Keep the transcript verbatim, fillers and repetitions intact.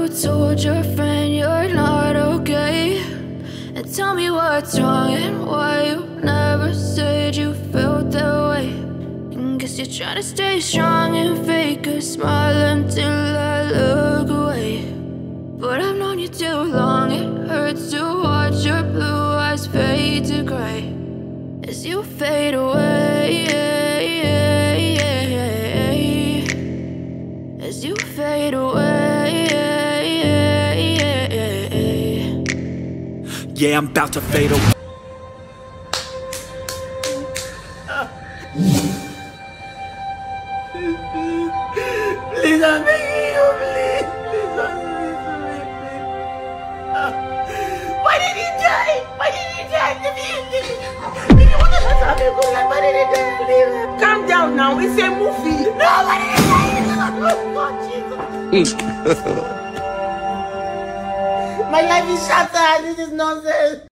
told your friend you're not okay? And tell me what's wrong and why you never said you felt that way. And guess you're trying to stay strong and fake a smile until I look away. But I've known you too long, it hurts to watch your blue eyes fade to gray as you fade away, as you fade away. Yeah, I'm about to fade away. Please, I'm begging you, please. Please don't do this to me, please. Uh, why did he die? Why did he die? If you want to shut up, you go like, why did he die? Please. Calm down now, it's a movie. No, why did he die? Oh, God, Jesus. My life is shattered. This is nonsense.